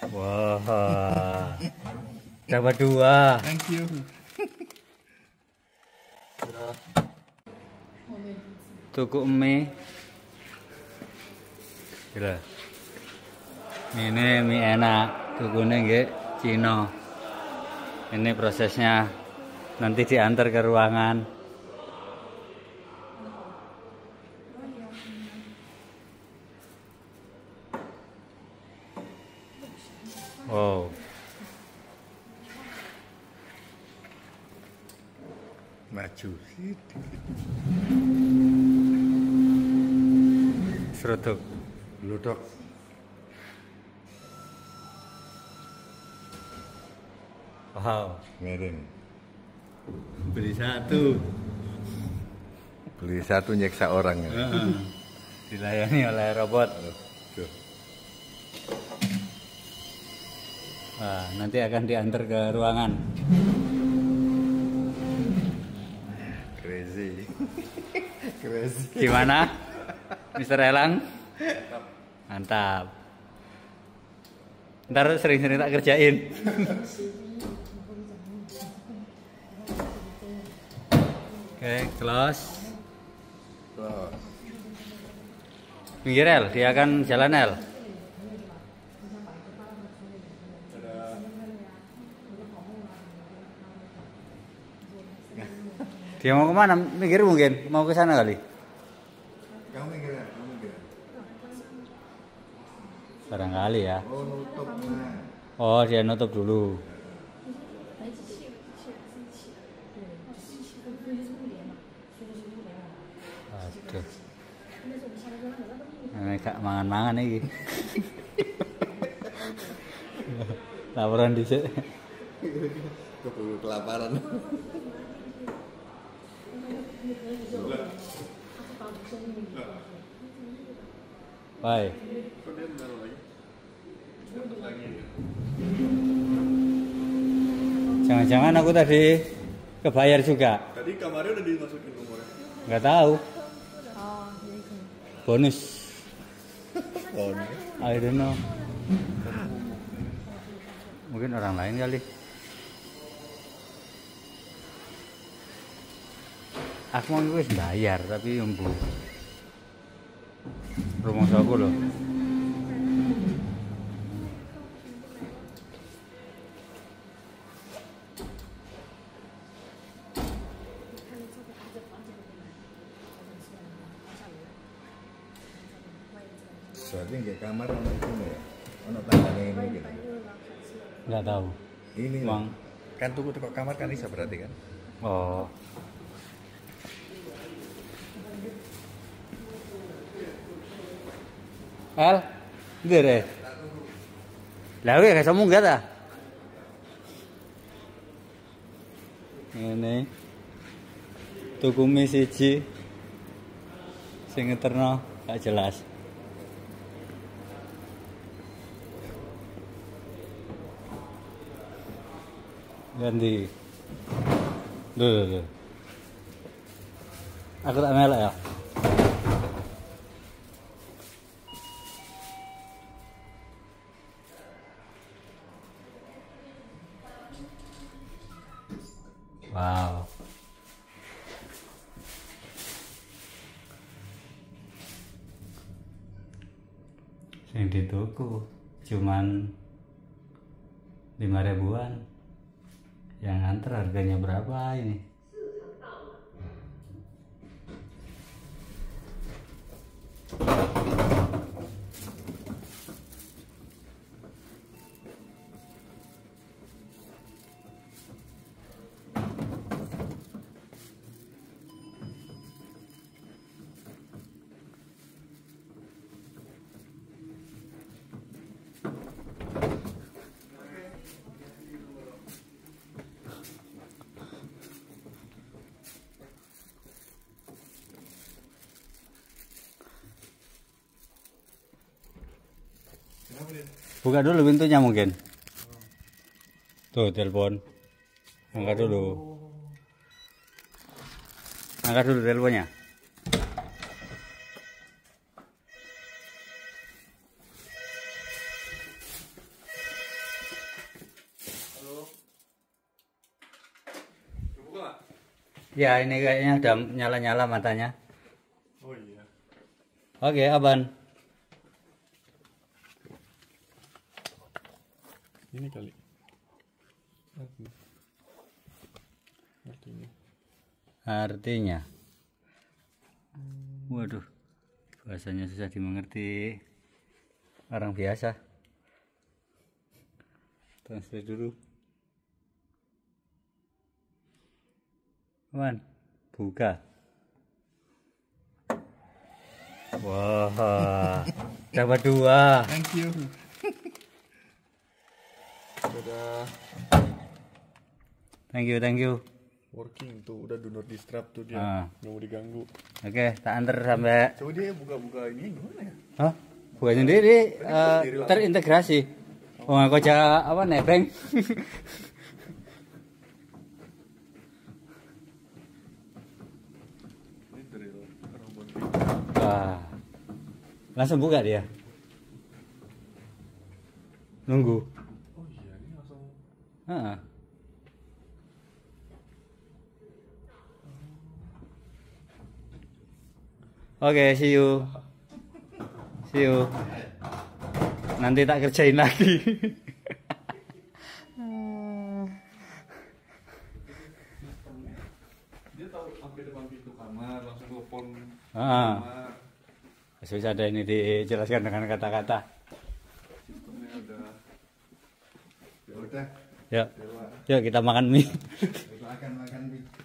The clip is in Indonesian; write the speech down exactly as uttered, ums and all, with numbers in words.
Wah, dapat dua. Thank you. Tuku mie. Gila. Ini mie enak, tukunya nggih Cina. Ini prosesnya nanti diantar ke ruangan. Wow. Maju sih. Seruduk. Gludok. Wow. Miring. Beli satu. Beli satu nyeksa orang ya. Uh, dilayani oleh robot. Tuh. Wah, nanti akan diantar ke ruangan. Crazy. Crazy. Gimana, Mister Elang? Mantap. Ntar sering-sering tak kerjain. Oke, close. Close. Minggir El, dia akan jalan El. Dia mau kemana? Minggir mungkin, mau ke sana kali. Kamu minggir, kamu minggir. Barangkali ya. Oh, nutup. Nah. Oh, dia nutup dulu. Aduh. Ini gak mangan-mangan iki. Laporan dhisik. Keburu kelaparan. Baik. Jangan-jangan aku tadi kebayar juga. Tadi kamarnya udah dimasukin nomornya. Nggak tahu. Bonus. Bonus. I don't know. Mungkin orang lain kali. Aku mau wis bayar tapi embu. Rumah aku loh. Berarti nggak kamar ono itu ya? Ono tanggane ini gitu. Nggak tahu. Ini Bang. Kan tuku tuku kamar kan bisa berarti kan? Oh. El, nggih deh. Lah kowe gak munggah ta? Ngene. Tuku mie siji. Sing ngeterno gak jelas. Ganti. Duh, duh, duh. Aku tak melek ya. Wow. Yang dituku cuman lima ribuan. Yang antar harganya berapa ini? Buka dulu pintunya mungkin. Tuh telepon. Angkat dulu. Angkat dulu teleponnya. Ya, ini kayaknya udah nyala-nyala matanya. Oh iya. Oke, Aban. Ini kali. Artinya. Artinya. Waduh. Bahasanya susah dimengerti orang biasa. Translate dulu. Aman. Buka. Wah. Dapat dua. Thank you. Dadah. Thank you, thank you. Working tuh, udah do not disturb tuh dia. Ah. Nggak mau diganggu. Oke, tak antar sampai. Coba dia buka-buka ini gimana ya? Hah? Bukan sendiri, uh, terintegrasi. Oh, nggak aja apa nebeng. Ini drill robot. Wah. Langsung buka dia. Nunggu. Oh iya, ini langsung. Heeh. Oke, see you. See you. Nanti tak kerjain lagi. Dia tahu sampai depan pintu kamar, langsung telepon. Ah. Kamar. Susah ada ini dijelaskan dengan kata-kata. Sistemnya udah. Ya udah. Yuk. Yuk kita makan mie. Kita akan makan mie.